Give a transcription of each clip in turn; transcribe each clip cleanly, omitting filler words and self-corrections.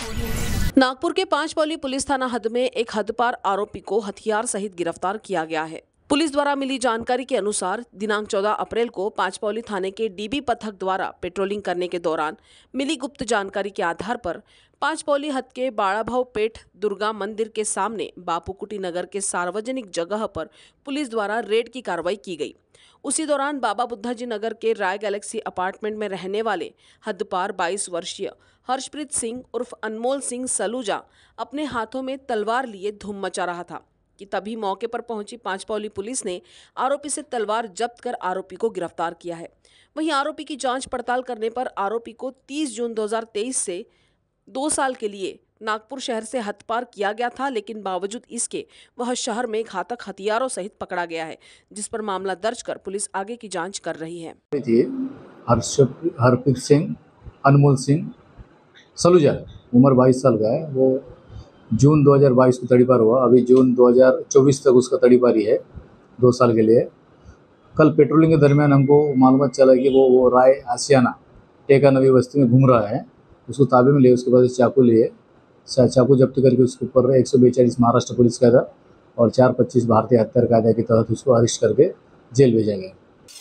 नागपुर के पांचपौली पुलिस थाना हद में एक हदपार आरोपी को हथियार सहित गिरफ्तार किया गया है। पुलिस द्वारा मिली जानकारी के अनुसार दिनांक 14 अप्रैल को पांचपौली थाने के डीबी पथक द्वारा पेट्रोलिंग करने के दौरान मिली गुप्त जानकारी के आधार पर पांचपौली हद के बाड़ाभाव पेठ दुर्गा मंदिर के सामने बापूकुटी नगर के सार्वजनिक जगह पर पुलिस द्वारा रेड की कार्रवाई की गई। उसी दौरान बाबा बुद्धाजी नगर के राय गैलेक्सी अपार्टमेंट में रहने वाले हदपार 22 वर्षीय हर्षप्रीत सिंह उर्फ अनमोल सिंह सलूजा अपने हाथों में तलवार लिए धूम मचा रहा था कि तभी मौके पर पहुंची पांचपौली पुलिस ने आरोपी से तलवार जब्त कर आरोपी को गिरफ्तार किया है। वहीं आरोपी की जांच पड़ताल करने पर आरोपी को 30 जून 2023 से 2 साल के लिए नागपुर शहर से हदपार किया गया था, लेकिन बावजूद इसके वह शहर में घातक हथियारों सहित पकड़ा गया है, जिस पर मामला दर्ज कर पुलिस आगे की जांच कर रही है। हरप्रीत सिंह अनमोल सिंह सलूजा उम्र 22 साल का है। वो जून 2022 को तड़ीपार हुआ। अभी जून 2024 तक उसका तड़ीपारी है 2 साल के लिए। कल पेट्रोलिंग के दरमियान हमको मालूम चला कि वो राय आसियाना टेका नवी बस्ती में घूम रहा है। उसको ताबे में लिए, उसके बाद चाकू लिए, चाकू जब्त करके उसके ऊपर 142 महाराष्ट्र पुलिस कायदा और 425 भारतीय हत्यार कायदा के तहत उसको अरेस्ट करके जेल भेजा गया।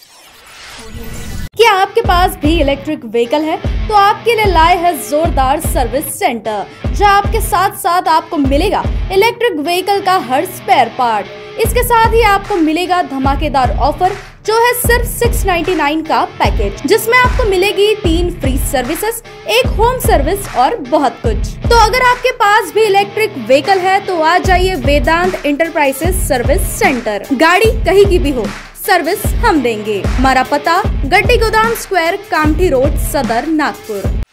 क्या आपके पास भी इलेक्ट्रिक व्हीकल है? तो आपके लिए लाए है जोरदार सर्विस सेंटर, जहां आपके साथ साथ आपको मिलेगा इलेक्ट्रिक व्हीकल का हर स्पेयर पार्ट। इसके साथ ही आपको मिलेगा धमाकेदार ऑफर, जो है सिर्फ 699 का पैकेज, जिसमें आपको मिलेगी 3 फ्री सर्विसेज, 1 होम सर्विस और बहुत कुछ। तो अगर आपके पास भी इलेक्ट्रिक व्हीकल है तो आ जाइए वेदांत इंटरप्राइजेस सर्विस सेंटर। गाड़ी कहीं की भी हो, सर्विस हम देंगे। हमारा पता गड्डी गोदाम स्क्वायर, कामठी रोड, सदर, नागपुर।